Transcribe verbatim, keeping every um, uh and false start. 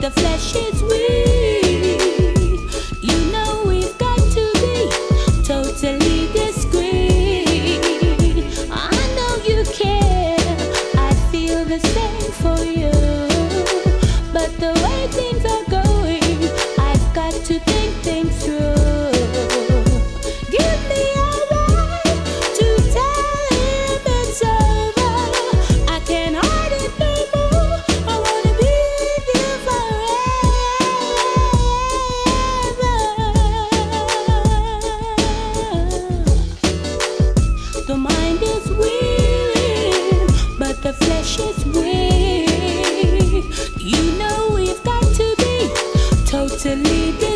the flesh is weak. You know we've got to be totally discreet. I know you care, I feel the same for you. But the way things are going, I've got to think things through. Give me a right to tell him it's over. I can't hide it no more. I wanna be with you forever. The mind is weary, but the flesh is weak. You know we've got to be totally different.